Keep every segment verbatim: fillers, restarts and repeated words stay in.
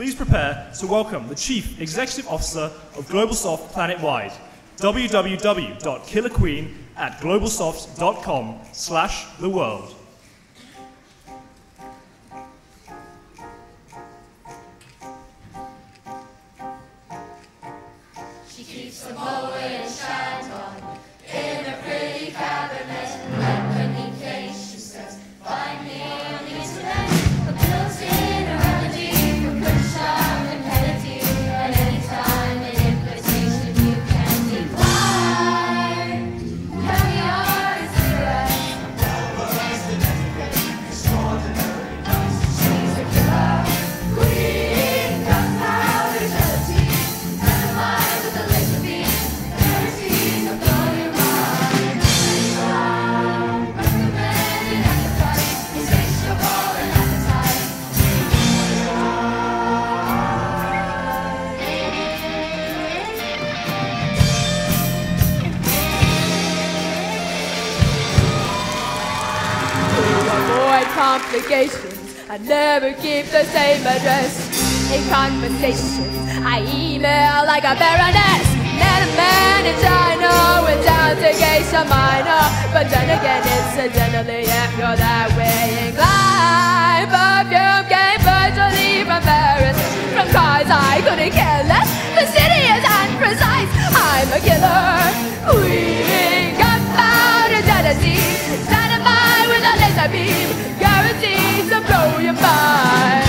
please prepare to welcome the Chief Executive Officer of GlobalSoft Planet-Wide, w w w dot killer queen at globalsoft dot com slash the world. She keeps the Moët and Chandon in a pretty cabinet. When he case, she says, find me on the internet. A built-in remedy for Khrushchev and Kennedy. At any time, an invitation you can decline. Caviar is cigarette. Extraordinarily. She's a killer queen. Gunpowder, gelatine. Dynamite with a laser beam. Guaranteed to blow your mind. Recommended at the price. Insatiable and appetite. To avoid complications, I never keep the same address. In conversations, I email like a baroness. Met a man in China, went down to Geisha Minor. But then again, incidentally, if you're that way inclined, Perfume came virtually from Paris. From cars I couldn't care less, fastidious and precise. I'm a killer queen, gunpowder, gelatine. Dynamite with a laser beam, guaranteed to blow your mind.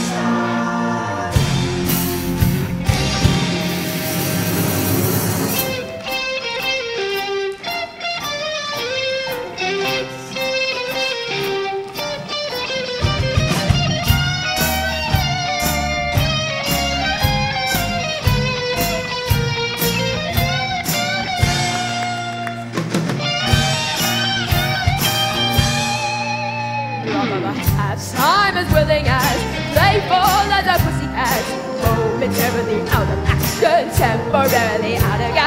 I'm as willing as, playful as a pussy cat. Momentarily out of action, temporarily out of gas.